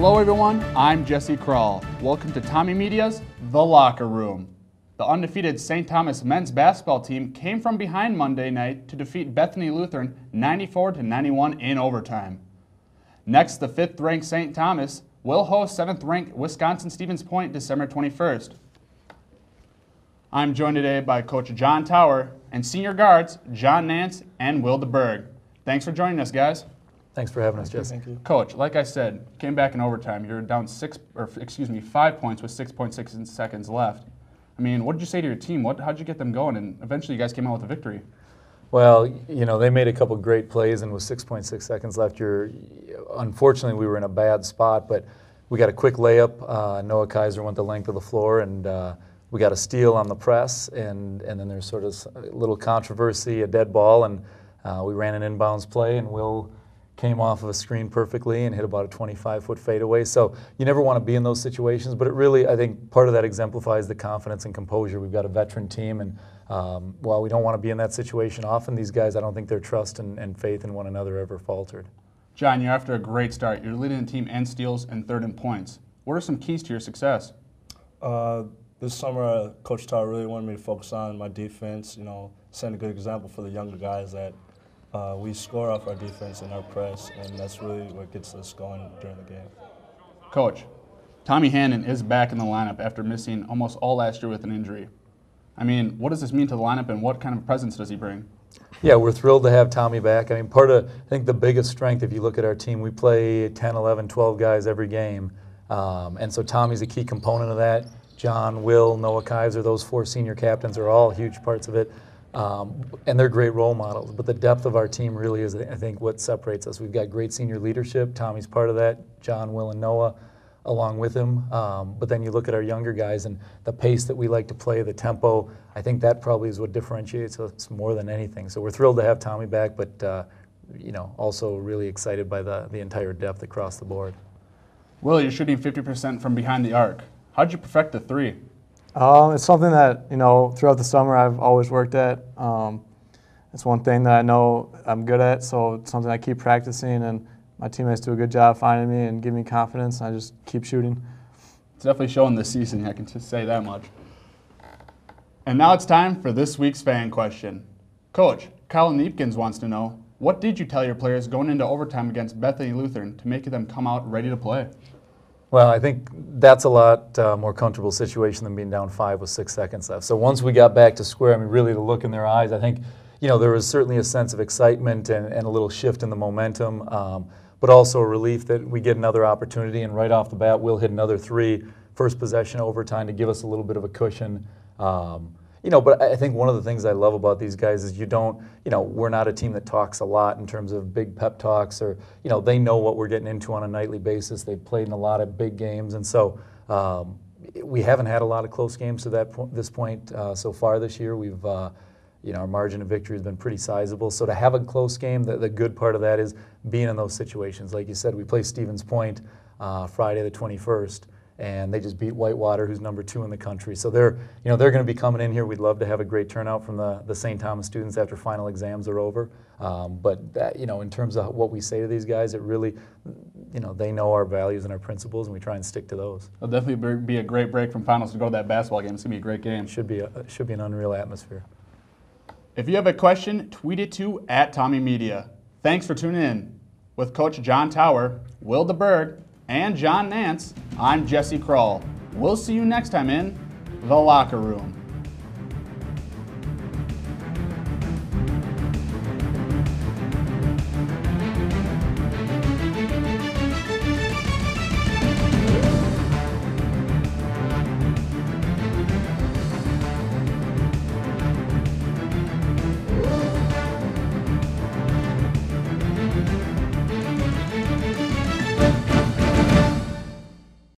Hello everyone, I'm Jesse Kral. Welcome to Tommy Media's The Locker Room. The undefeated St. Thomas men's basketball team came from behind Monday night to defeat Bethany Lutheran 94-91 in overtime. Next, the 5th-ranked St. Thomas will host 7th-ranked Wisconsin-Stevens Point December 21st. I'm joined today by Coach John Tower and senior guards John Nance and Will DeBerg. Thanks for joining us, guys. Thanks for having us, Jesse. Thank you. Coach, like I said, came back in overtime. You're down 5 points with 6.6 seconds left. I mean, what did you say to your team? How'd you get them going? And eventually you guys came out with a victory. Well, you know, they made a couple great plays, and with 6.6 seconds left, unfortunately, we were in a bad spot, but we got a quick layup. Noah Kaiser went the length of the floor, and we got a steal on the press, and then there's sort of a little controversy, a dead ball, and we ran an inbounds play, and Will came off of a screen perfectly and hit about a 25-foot fadeaway. So you never want to be in those situations, but it really, I think, part of that exemplifies the confidence and composure. We've got a veteran team, and while we don't want to be in that situation often, these guys, I don't think their trust and faith in one another ever faltered. John, you're after a great start. You're leading the team in steals and third in points. What are some keys to your success? This summer, Coach Tower really wanted me to focus on my defense, setting a good example for the younger guys that we score off our defense and our press, and that's really what gets us going during the game. Coach, Tommy Hannon is back in the lineup after missing almost all last year with an injury. I mean, what does this mean to the lineup, and what kind of presence does he bring? Yeah, we're thrilled to have Tommy back. I mean, I think the biggest strength, if you look at our team, we play 10, 11, 12 guys every game, and so Tommy's a key component of that. John, Will, Noah Kaiser, those 4 senior captains are all huge parts of it. And they're great role models, but the depth of our team really is, I think, what separates us. We've got great senior leadership. Tommy's part of that. John, Will, and Noah along with him. But then you look at our younger guys and the pace that we like to play, the tempo. I think that probably is what differentiates us more than anything. So we're thrilled to have Tommy back, but also really excited by the entire depth across the board. Will, you're shooting 50% from behind the arc. How'd you perfect the 3? It's something that, throughout the summer I've always worked at. It's one thing that I know I'm good at, so it's something I keep practicing, and my teammates do a good job finding me and give me confidence, and I just keep shooting. It's definitely showing this season, I can just say that much. And now it's time for this week's fan question. Coach, Kyle Neepkins wants to know, what did you tell your players going into overtime against Bethany Lutheran to make them come out ready to play? Well, I think that's a lot more comfortable situation than being down 5 with 6 seconds left. So once we got back to square, I mean, really the look in their eyes, I think, there was certainly a sense of excitement and a little shift in the momentum, but also a relief that we get another opportunity, and right off the bat, we'll hit another 3, first possession overtime to give us a little bit of a cushion. But I think one of the things I love about these guys is we're not a team that talks a lot in terms of big pep talks, or, they know what we're getting into on a nightly basis. They've played in a lot of big games, and so we haven't had a lot of close games to this point so far this year. We've, our margin of victory has been pretty sizable. So to have a close game, the good part of that is being in those situations. Like you said, we play Stevens Point Friday the 21st. And they just beat Whitewater, who's number 2 in the country. So they're going to be coming in here. We'd love to have a great turnout from the St. Thomas students after final exams are over. But that, in terms of what we say to these guys, it really, they know our values and our principles, and we try and stick to those. It'll definitely be a great break from finals to go to that basketball game. It's going to be a great game. Should be an unreal atmosphere. If you have a question, tweet it to @TommyMedia. Thanks for tuning in. With Coach John Tower, Will DeBerg, and John Nance, I'm Jesse Kral. We'll see you next time in The Locker Room.